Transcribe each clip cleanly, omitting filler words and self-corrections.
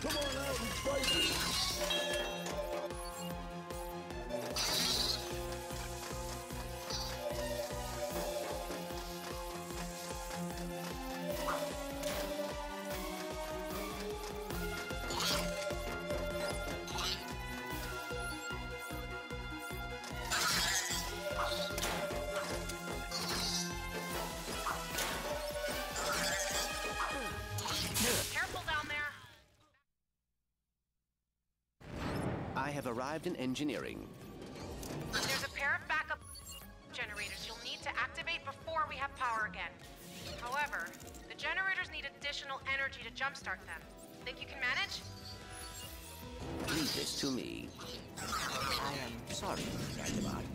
Come on out and fight me! Careful down there. I have arrived in engineering. There's a pair of backup generators you'll need to activate before we have power again. However, the generators need additional energy to jumpstart them. Think you can manage? Leave this to me. I am sorry, Gadgerbot.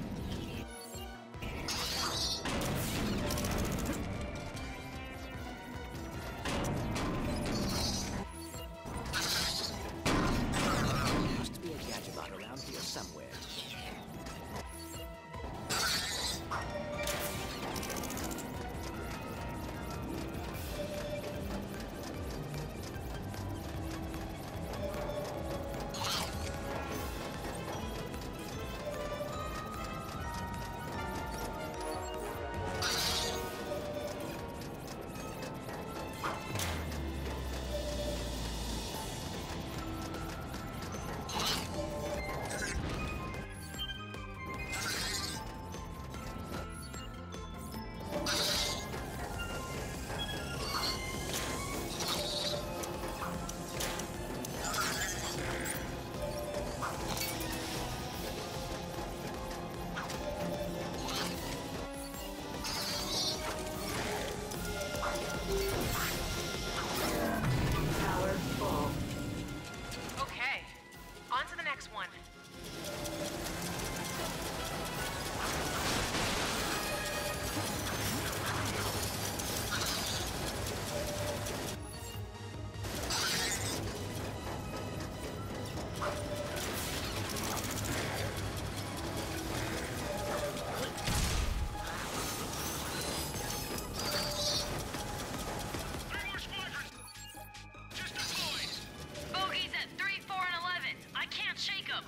Must be a Gadgerbot around here somewhere. Okay, on to the next one. Bogeys at 3, 4, and 11. I can't shake them.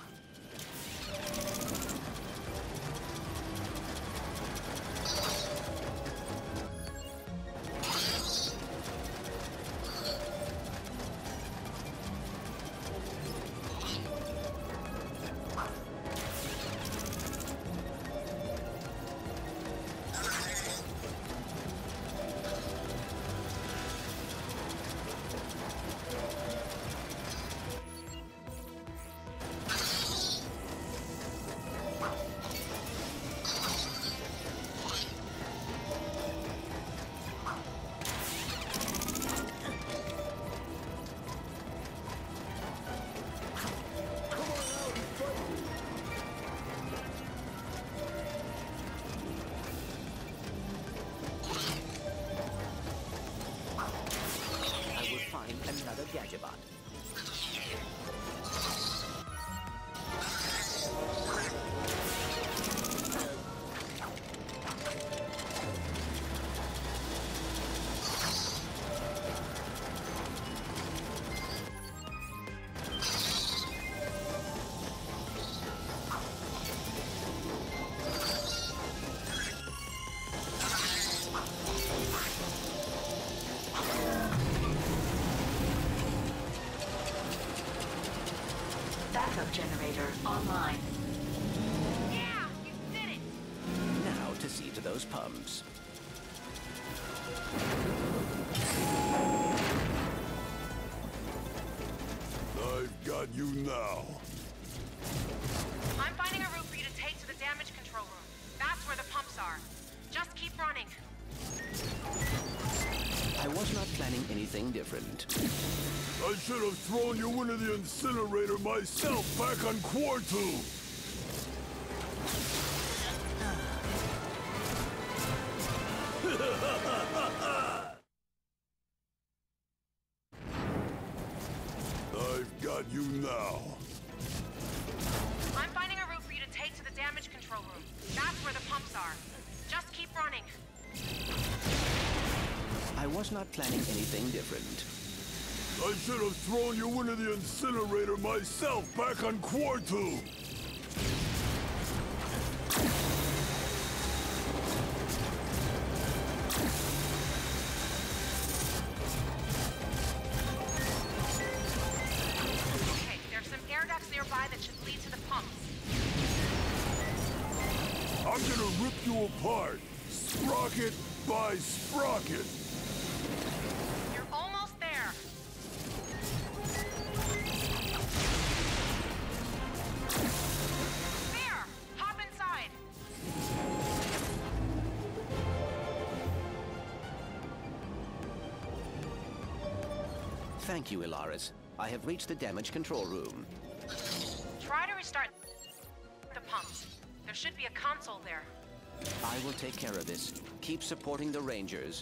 I will find another Gadgerbot. Backup generator online. Yeah, you did it! Now to see to those pumps. I've got you now. I'm finding a route for you to take to the damage control room. That's where the pumps are. Just keep running. I was not planning anything different. I should have thrown you into the incinerator myself back on Quartu! I've got you now. I'm finding a route for you to take to the damage control room. That's where the pumps are. Just keep running. I was not planning anything different. I should have thrown you into the incinerator myself back on Quartu! Okay, there's some air ducts nearby that should lead to the pumps. I'm gonna rip you apart, sprocket by sprocket! You're almost there. There! Hop inside. Thank you, Ilaris. I have reached the damage control room. Try to restart the pumps. There should be a console there. I will take care of this. Keep supporting the Rangers.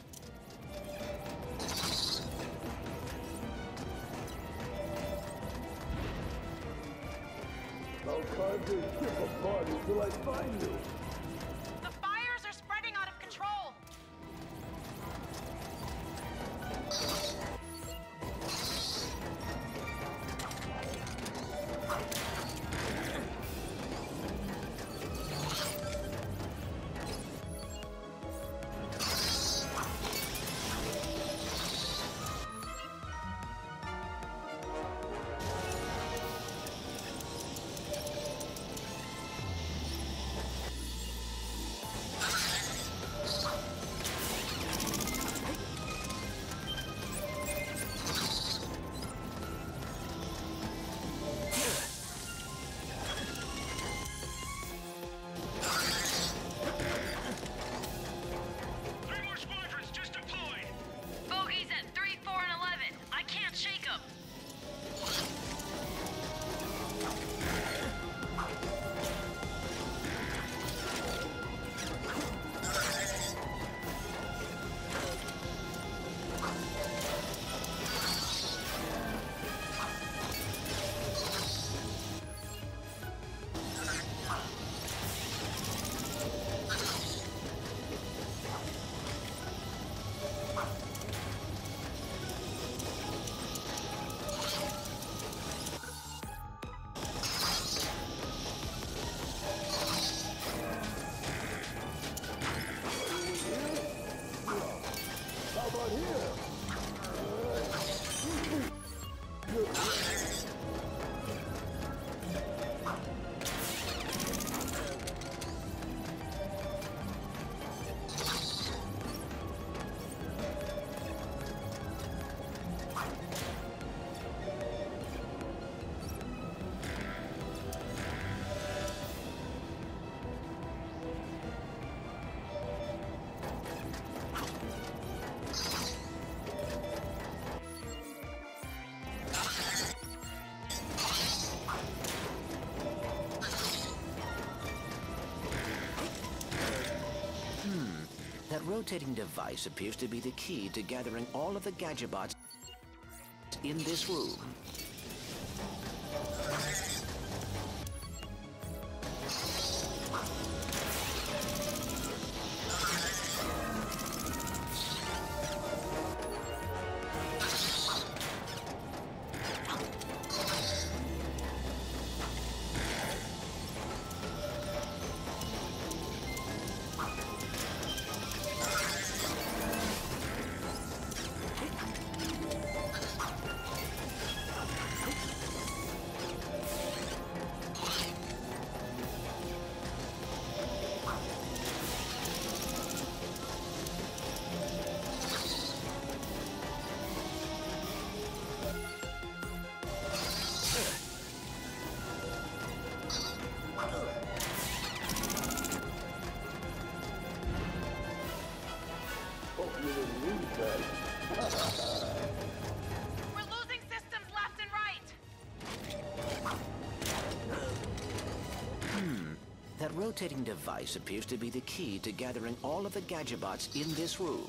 I'll carve your ship apart until I find you! The fires are spreading out of control. Bogies at 3, 4, and 11. I can't shake them. How about here? That rotating device appears to be the key to gathering all of the Gadgebots in this room. We're losing systems left and right. That rotating device appears to be the key to gathering all of the Gadgebots in this room.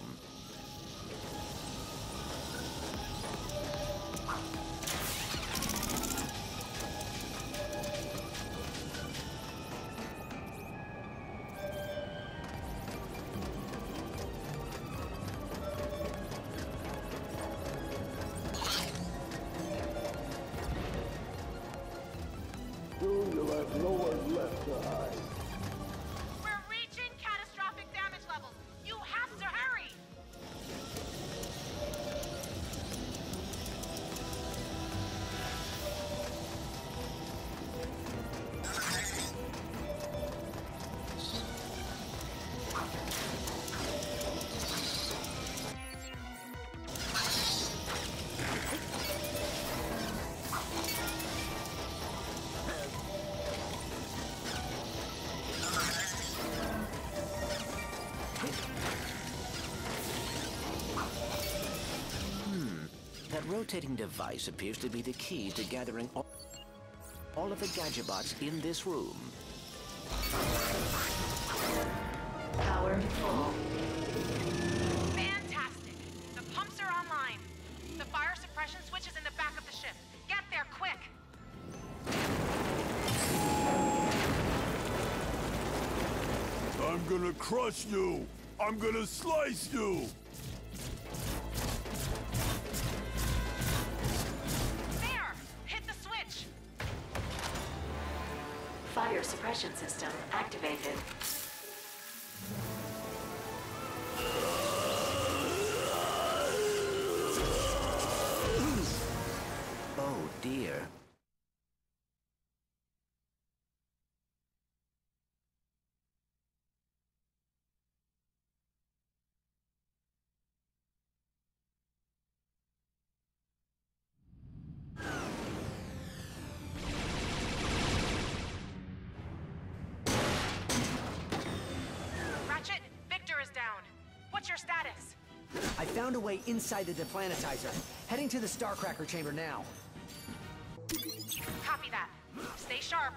rotating device appears to be the key to gathering all of the Gadgetbots in this room. Power full. Fantastic! The pumps are online. The fire suppression switch is in the back of the ship. Get there, quick! I'm gonna crush you! I'm gonna slice you! There! Hit the switch! Fire suppression system activated. Oh dear. Ratchet, Victor is down. What's your status? I found a way inside the deplanetizer. Heading to the Starcracker chamber now. Copy that. Stay sharp.